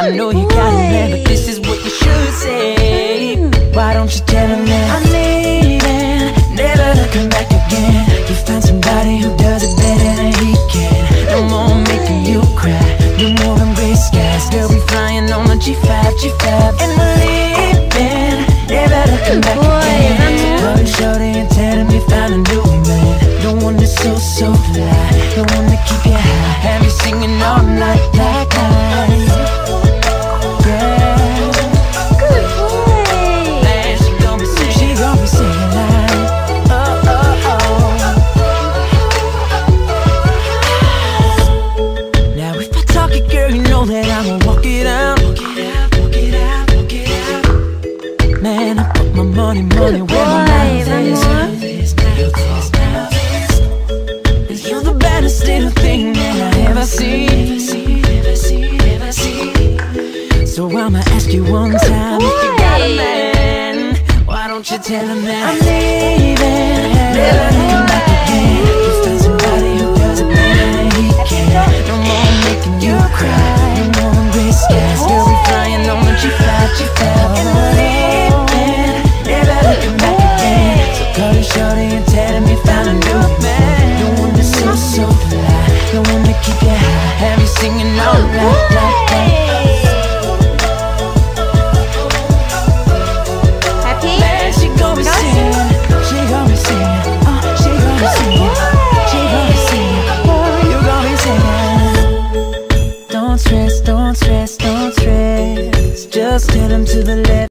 I know you got a man, but this is what you should say. Why don't you tell him that I'm leaving, never looking back again? You find somebody who does it better than he can. No more making you cry, no more in gray skies. They'll be flying on the G5, G5. And we're leaving, never looking back again. Call you shorty and tell him you found a new man. The one that's so, so fly, the one that keep you high, have you singing all night like I. Money, where my mouth is. You're the baddest little thing that I ever see. So I'ma ask you one time, if you got a man, why don't you tell him that I'm leaving, never come back again. You find somebody who does it better than he can. No more making you cry, no more in gray skies. They'll be flying on the G5, G5. And we're leaving, never looking back again. So call you shorty and tell him you found a new man. The one that's so, so fly, the one that keep you high, have you singing all night like that. Don't stress, just tell him to the